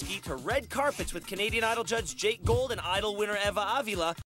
ski to red carpets with Canadian Idol judge Jake Gold and Idol winner Eva Avila.